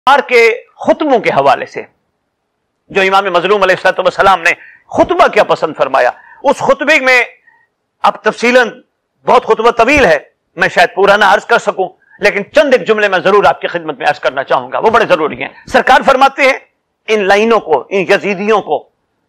کے خطبوں کے حوالے سے جو امام مظلوم علیہ السلام نے خطبہ کیا پسند فرمایا، اس خطبے میں اب تفصیلاً بہت خطبہ طویل ہے، میں شاید پورا نہ عرض کر سکوں، لیکن چند ایک جملے میں ضرور آپ کی خدمت میں عرض کرنا چاہوں گا، وہ بڑے ضروری ہیں۔ سرکار فرماتے ہیں ان لائنوں کو، ان یزیدیوں کو،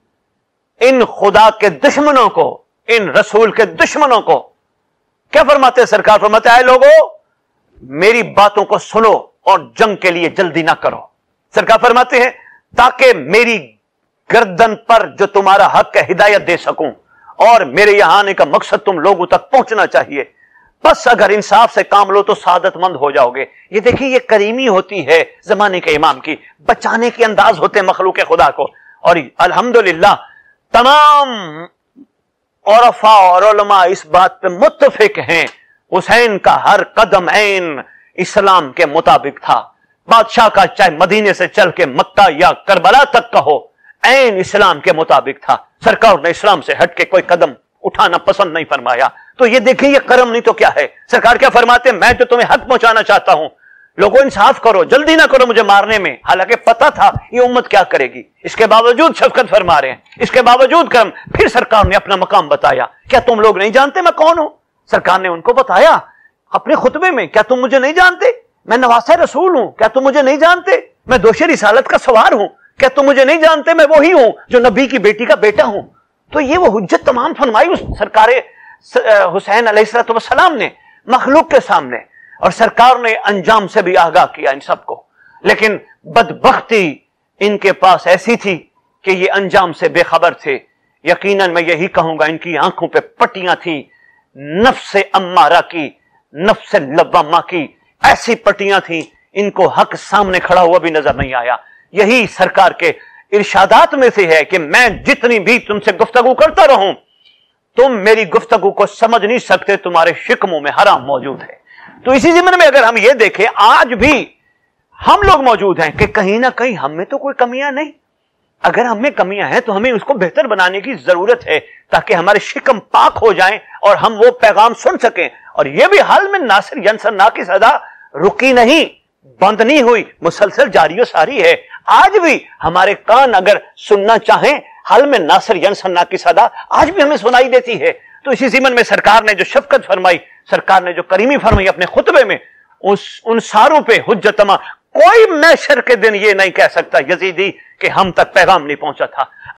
ان خدا کے دشمنوں کو، ان رسول کے دشمنوں کو کیا فرماتے ہیں؟ سرکار فرماتے ہیں اے لوگو میری باتوں کو سنو اور جنگ کے لیے جلدی نہ کرو۔ سرکار فرماتے ہیں تاکہ میری گردن پر جو تمہارا حق ہے ہدایت دے سکوں، اور میرے یہاں آنے کا مقصد تم لوگوں تک پہنچنا چاہیے، بس اگر انصاف سے کام لو تو سعادت مند ہو جاؤ گے۔ یہ دیکھیں یہ کریمی ہوتی ہے زمانے کے امام کی، بچانے کے انداز ہوتے ہیں مخلوق خدا کو۔ اور الحمدللہ تمام عرفاء اور علماء اس بات پہ متفق ہیں، حسین کا ہر قدم عین اسلام کے مطابق تھا۔ بادشاہ کا چاہے مدینے سے چل کے مکہ یا کربلا تک کا ہو، عین اسلام کے مطابق تھا۔ سرکار نے اسلام سے ہٹ کے کوئی قدم اٹھانا پسند نہیں فرمایا۔ تو یہ دیکھیں یہ کرم نہیں تو کیا ہے۔ سرکار کیا فرماتے ہیں میں تو تمہیں حق پہنچانا چاہتا ہوں، لوگوں انصاف کرو، جلدی نہ کرو مجھے مارنے میں۔ حالانکہ پتہ تھا یہ امت کیا کرے گی، اس کے باوجود شفقت فرما رہے ہیں، اس کے باوجود کرم۔ پھر سرکار نے اپنا مقام بتایا، کیا تم لوگ نہیں جانتے میں کون ہوں؟ سرکار نے ان کو بتایا اپنے خطبے میں، کیا تم مجھے نہیں جانتے؟ میں نواسہ رسول ہوں، کیا تم مجھے نہیں جانتے؟ میں دوش رسالت کا سوار ہوں، کیا تم مجھے نہیں جانتے؟ میں وہی ہوں جو نبی کی بیٹی کا بیٹا ہوں۔ تو یہ وہ حجت تمام فرمائی اس سرکار حسین علیہ السلام نے مخلوق کے سامنے، اور سرکار نے انجام سے بھی آگاہ کیا ان سب کو۔ لیکن بدبختی ان کے پاس ایسی تھی کہ یہ انجام سے بے خبر تھے۔ یقیناً میں یہی کہوں گا ان کی آنکھوں پہ پٹیاں تھیں نفس امارہ کی، نفس لوامہ کی، ایسی پٹیاں تھیں ان کو حق سامنے کھڑا ہوا بھی نظر نہیں آیا۔ یہی سرکار کے ارشادات میں سے ہے کہ میں جتنی بھی تم سے گفتگو کرتا رہوں تم میری گفتگو کو سمجھ نہیں سکتے، تمہارے شکموں میں حرام موجود ہے۔ تو اسی ضمن میں اگر ہم یہ دیکھیں آج بھی ہم لوگ موجود ہیں کہ کہیں نہ کہیں ہم میں تو کوئی کمیاں نہیں، اگر ہم میں کمیاں ہیں تو ہمیں اس کو بہتر بنانے کی ضرورت ہے تاکہ ہمارے شکم پاک ہو جائیں اور ہم وہ پیغام سن سکیں۔ اور یہ بھی حال میں ناصر ینصرنا کی صدا رکی نہیں، بند نہیں ہوئی، مسلسل جاری و ساری ہے۔ آج بھی ہمارے کان اگر سننا چاہیں حال میں ناصر ینصرنا کی صدا آج بھی ہمیں سنائی دیتی ہے۔ تو اسی ضمن میں سرکار نے جو شفقت فرمائی، سرکار نے جو کریمی فرمائی اپنے خطبے میں، ان ساروں پہ حجت تمام۔ کوئی محشر کے دن یہ نہیں کہہ سکتا یزیدی کہ ہم تک پیغام نہیں پہنچا تھا۔